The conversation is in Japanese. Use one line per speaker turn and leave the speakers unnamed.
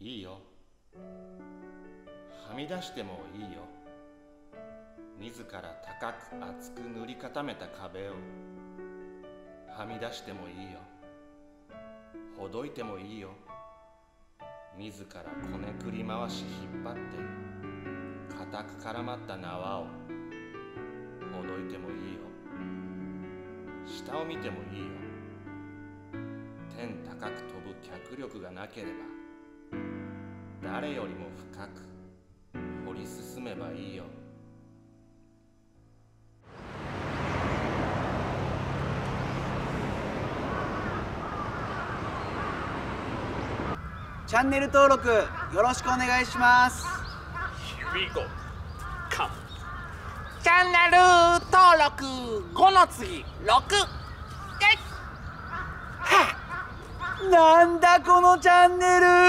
いいよ。はみ出してもいいよ。自ら高く厚く塗り固めた壁をはみ出してもいいよ。ほどいてもいいよ。自らこねくり回し引っ張って固く絡まった縄をほどいてもいいよ。下を見てもいいよ。天高く飛ぶ脚力がなければ誰よりも深く掘り進めばいいよ。
チャンネル登録よろしくお願いします。
チャンネル登録5の次6。
なんだこのチャンネル。